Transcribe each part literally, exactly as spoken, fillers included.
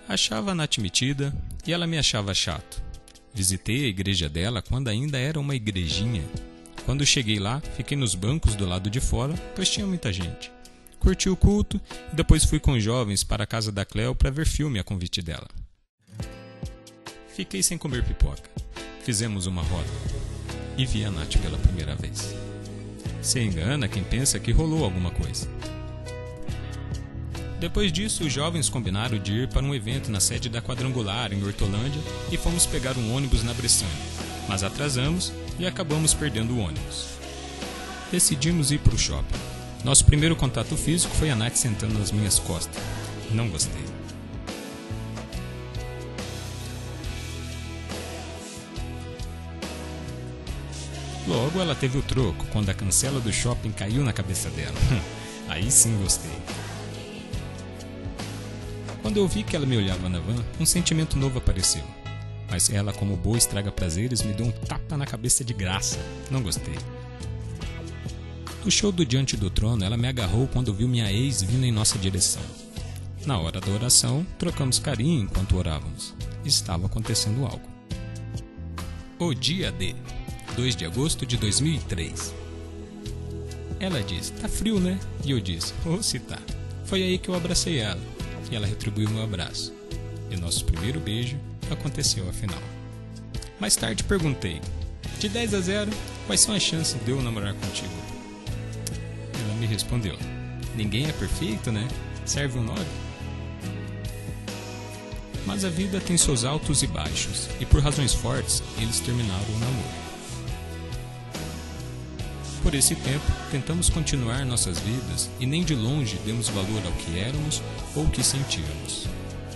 Achava a Nath metida e ela me achava chato. Visitei a igreja dela quando ainda era uma igrejinha. Quando cheguei lá, fiquei nos bancos do lado de fora, pois tinha muita gente. Curti o culto e depois fui com os jovens para a casa da Cleo para ver filme a convite dela. Fiquei sem comer pipoca. Fizemos uma roda e vi a Nath pela primeira vez. Se engana quem pensa que rolou alguma coisa. Depois disso, os jovens combinaram de ir para um evento na sede da Quadrangular, em Hortolândia, e fomos pegar um ônibus na Bressane, mas atrasamos e acabamos perdendo o ônibus. Decidimos ir para o shopping. Nosso primeiro contato físico foi a Nath sentando nas minhas costas. Não gostei. Logo, ela teve o troco quando a cancela do shopping caiu na cabeça dela. Aí sim gostei. Quando eu vi que ela me olhava na van, um sentimento novo apareceu. Mas ela, como boa estraga-prazeres, me deu um tapa na cabeça de graça. Não gostei. No show do Diante do Trono, ela me agarrou quando viu minha ex vindo em nossa direção. Na hora da oração, trocamos carinho enquanto orávamos. Estava acontecendo algo. O dia D, dois de agosto de dois mil e três. Ela disse, tá frio, né? E eu disse, oh, se tá. Foi aí que eu abracei ela. E ela retribuiu meu abraço. E nosso primeiro beijo aconteceu afinal. Mais tarde perguntei, de dez a zero, quais são as chances de eu namorar contigo? Ela me respondeu, ninguém é perfeito, né? Serve um nove? Mas a vida tem seus altos e baixos, e por razões fortes, eles terminaram o namoro. Por esse tempo, tentamos continuar nossas vidas e nem de longe demos valor ao que éramos ou o que sentíamos.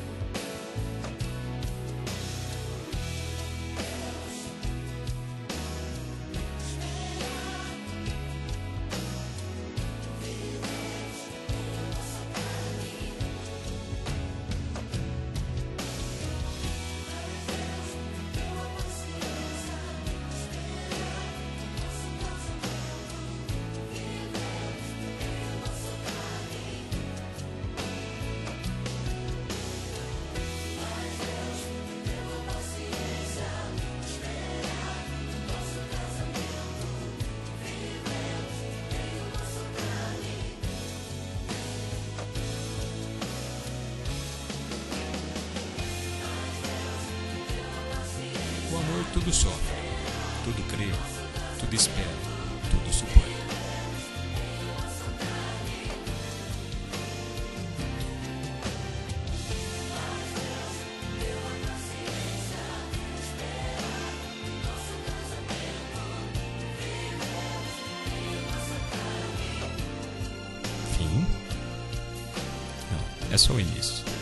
O amor tudo sofre, tudo crê, tudo espera, tudo suporta. Fim? Não, é só o início.